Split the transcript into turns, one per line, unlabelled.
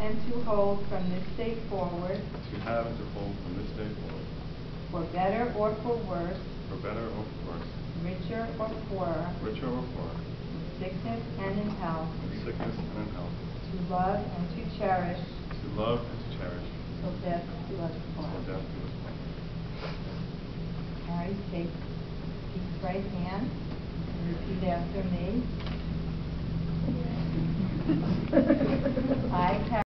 and to hold from this day forward,
to have and to hold from this day forward,
for better or for worse,
for better or for worse,
richer or poorer,
richer or poorer,
in sickness and in health,
in sickness and in health,
to love and to cherish,
to love and to cherish,
till death do us part.
till death do us part.
Carrie, take Pete's right hand and repeat after me. I, Carrie.